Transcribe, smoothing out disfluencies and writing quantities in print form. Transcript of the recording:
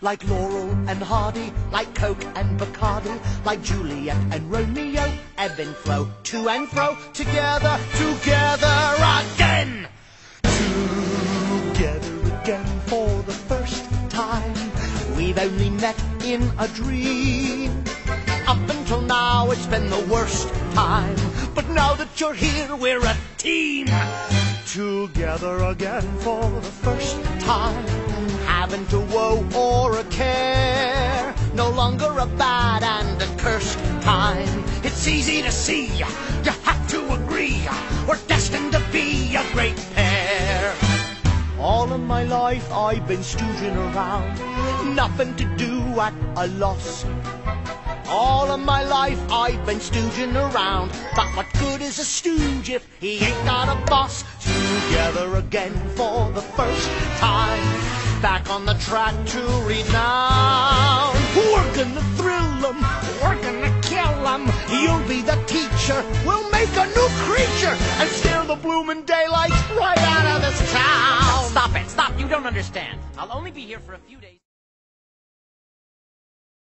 like Laurel and Hardy, like Coke and Bacardi, like Juliet and Romeo, ebb and flow, to and fro, together, together again. Together again for the first time. We've only met in a dream. Up until now it's been the worst time, but now that you're here we're a team. Together again for the first time. Haven't a woe or a care, no longer a bad and a cursed time. It's easy to see, you have to agree, we're destined to be a great pair. All of my life I've been stooging around, nothing to do at a loss. All of my life I've been stooging around, but what good is a stooge if he ain't got a boss? Together again for the first time, back on the track to renown. We're gonna thrill them, we're gonna kill them. You'll be the teacher, we'll make a new creature and scare the bloomin' daylights right out of this town. Stop it, stop, you don't understand. I'll only be here for a few days.